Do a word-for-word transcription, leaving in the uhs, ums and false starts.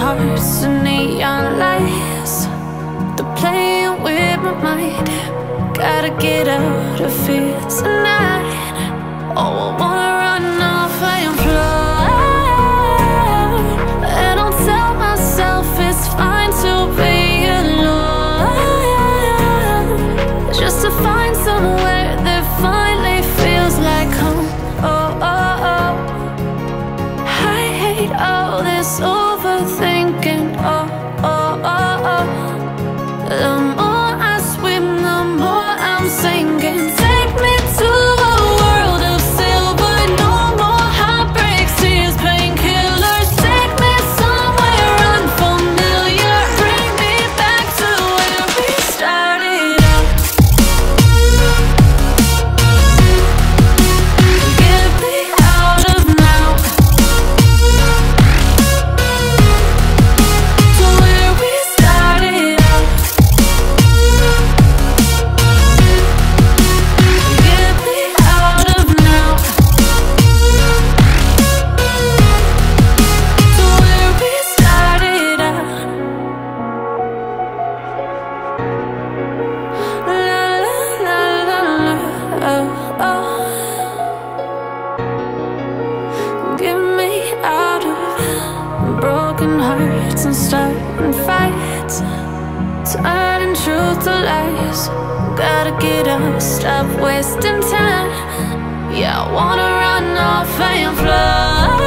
hearts and neon lights. They're playing with my mind. Gotta get out of here tonight. Oh, I wanna run off and fly. And I'll tell myself it's fine to be alone, just to find somewhere that finally feels like home. Oh, oh, oh. I hate all this overthinking. Oh, oh, oh, oh. The more I swim, the more I'm sinking. Take me to a world of silver. No more heartbreaks, tears, painkillers. Take me somewhere unfamiliar. Bring me back to where we started out. Get me out of now, to where we started out. Get me out of now, to where we started out. La la la la la, oh, oh. Get me out of broken hearts and starting fights, turning truth to lies. Gotta get up, stop wasting time. Yeah, I wanna run off and fly.